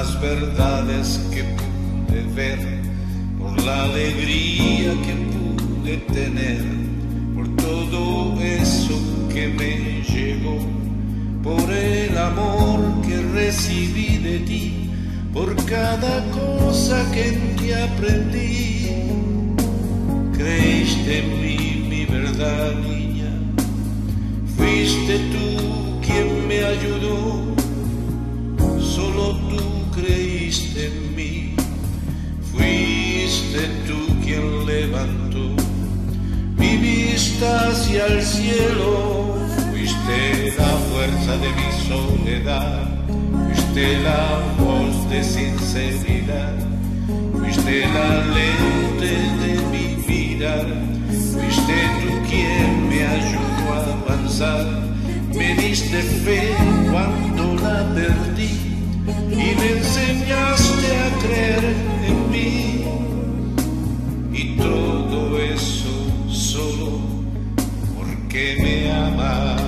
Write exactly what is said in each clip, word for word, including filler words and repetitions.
las verdades que pude ver, por la alegría que pude tener, por todo eso que me llegó, por el amor que recibí de ti, por cada cosa que en ti aprendí. Creíste en mí, mi verdad, niña, fuiste tú quien me ayudó, solo tú creíste en mí, fuiste tú quien levantó mi vista hacia el cielo, fuiste la fuerza de mi soledad, fuiste la voz de sinceridad, fuiste la lente de mi mirar, fuiste tú quien me ayudó a avanzar, me diste fe cuando la perdí y me enseñaste a creer en mí, y todo eso solo porque me amas.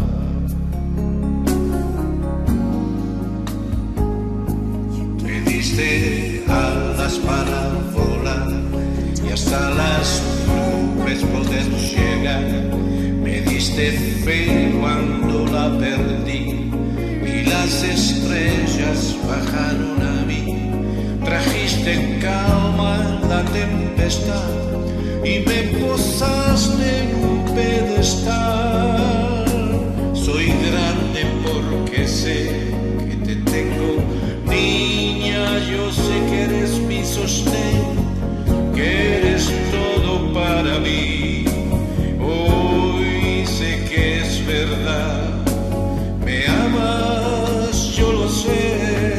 Me diste alas para volar y hasta las nubes poder llegar, me diste fe cuando la perdí y las estrellas bajaron a mí, trajiste calma la tempestad y me posaste en un pedestal. Soy grande porque sé que te tengo, niña, yo sé que eres mi sostén, que eres todo para mí. Hoy sé que es verdad, me amas, yo lo sé.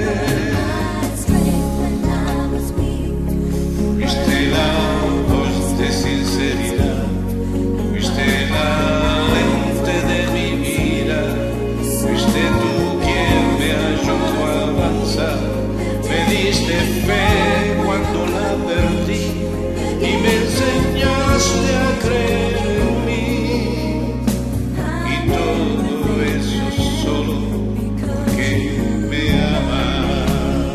Fuiste la voz de sinceridad, fuiste la lente de mi vida, fuiste tú quien me ayudó a avanzar, me diste fe cuando la perdí y me enseñaste a creer en mí, y todo eso solo porque me amas.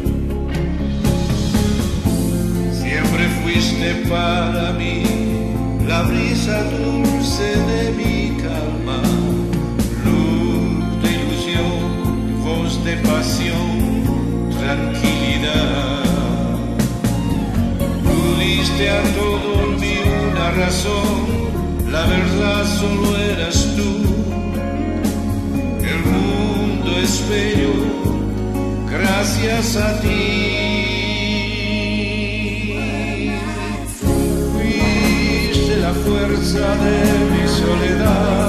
Siempre fuiste para mí la brisa dulce de mi calma, luz de ilusión, voz de pasión, tranquilidad. Tú diste a todo en mí una razón, la verdad solo eras tú. El mundo es bello gracias a ti. Fuiste la fuerza de mi soledad,